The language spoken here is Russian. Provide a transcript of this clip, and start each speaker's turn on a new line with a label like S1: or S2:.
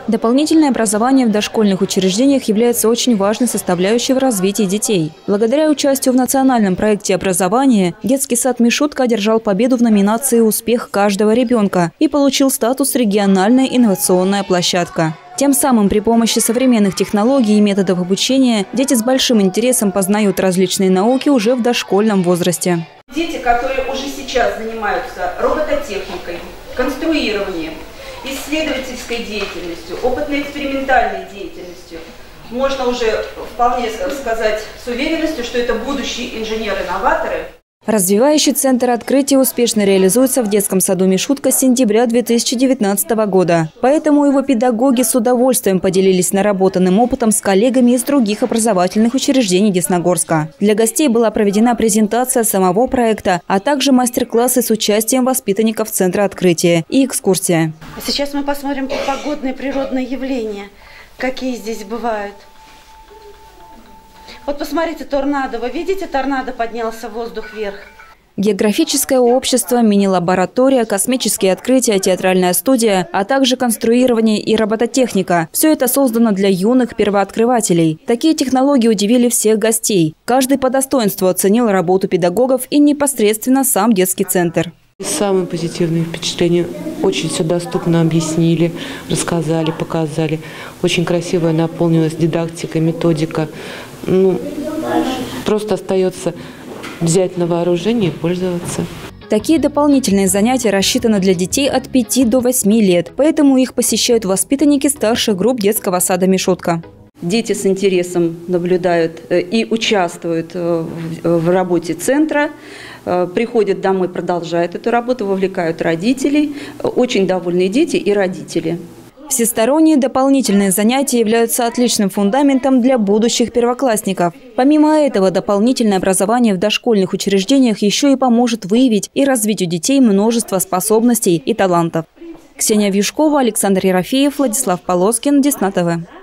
S1: Дополнительное образование в дошкольных учреждениях является очень важной составляющей в развитии детей. Благодаря участию в национальном проекте образования детский сад «Мишутка» одержал победу в номинации «Успех каждого ребенка» и получил статус «Региональная инновационная площадка». Тем самым при помощи современных технологий и методов обучения дети с большим интересом познают различные науки уже в дошкольном возрасте.
S2: Дети, которые уже сейчас занимаются робототехникой, конструированием, исследовательской деятельностью, опытно-экспериментальной деятельностью, можно уже вполне сказать с уверенностью, что это будущие инженеры-новаторы.
S1: Развивающий центр открытия успешно реализуется в детском саду «Мишутка» с сентября 2019 года. Поэтому его педагоги с удовольствием поделились наработанным опытом с коллегами из других образовательных учреждений Десногорска. Для гостей была проведена презентация самого проекта, а также мастер-классы с участием воспитанников центра открытия и экскурсия.
S3: Сейчас мы посмотрим погодные природные явления, какие здесь бывают. Вот посмотрите, торнадо. Вы видите, торнадо поднялся в воздух вверх.
S1: Географическое общество, мини-лаборатория, космические открытия, театральная студия, а также конструирование и робототехника. Все это создано для юных первооткрывателей. Такие технологии удивили всех гостей. Каждый по достоинству оценил работу педагогов и непосредственно сам детский центр.
S4: Самые позитивные впечатления. Очень все доступно объяснили, рассказали, показали. Очень красиво наполнилась дидактика, методика. Просто остается взять на вооружение и пользоваться.
S1: Такие дополнительные занятия рассчитаны для детей от 5 до 8 лет, поэтому их посещают воспитанники старших групп детского сада «Мишутка».
S5: Дети с интересом наблюдают и участвуют в работе центра, приходят домой, продолжают эту работу, вовлекают родителей. Очень довольны дети и родители.
S1: Всесторонние дополнительные занятия являются отличным фундаментом для будущих первоклассников. Помимо этого, дополнительное образование в дошкольных учреждениях еще и поможет выявить и развить у детей множество способностей и талантов. Ксения Вьюшкова, Александр Ерофеев, Владислав Полоскин, Десна ТВ.